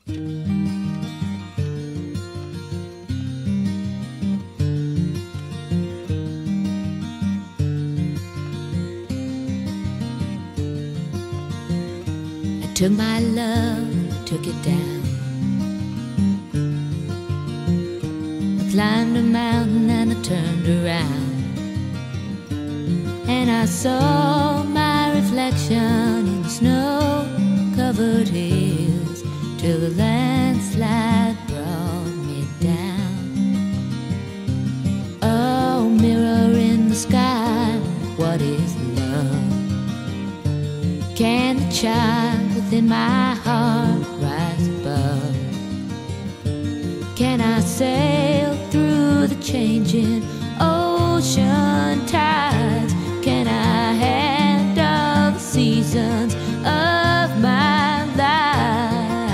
Took my love, took it down. I climbed a mountain and I turned around, and I saw my reflection in the snow-covered hills, till the landslide brought me down. Oh, mirror in the sky, what is love? Can the child within my heart rise above? Can I sail through the changing ocean tides? Can I handle the seasons of my life?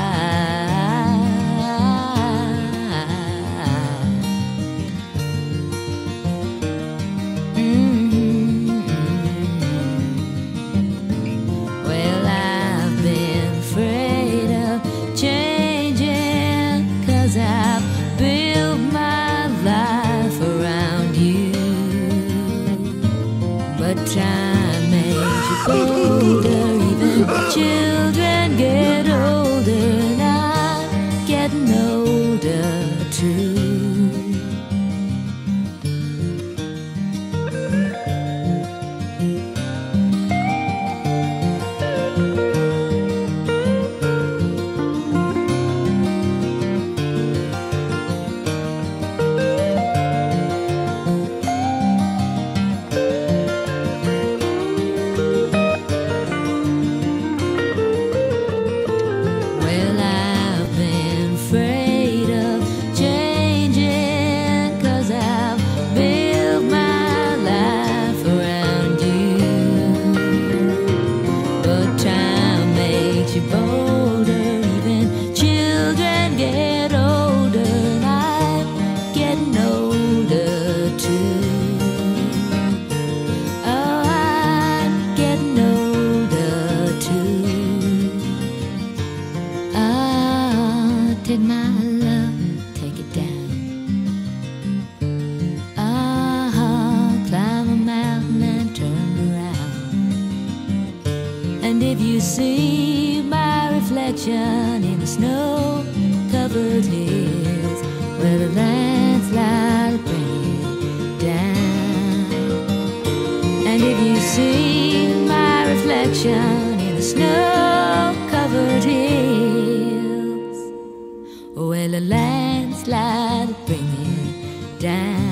Well, I've been afraid of changing, 'cause I've built my life around you. But time makes you bolder, even children get older, and I'm getting older too. Take my love, take it down. Climb a mountain and turn around. And if you see my reflection in the snow-covered hills, where the landslide will bring you down. And if you see my reflection in the snow-covered hills, well, a landslide will bring you down.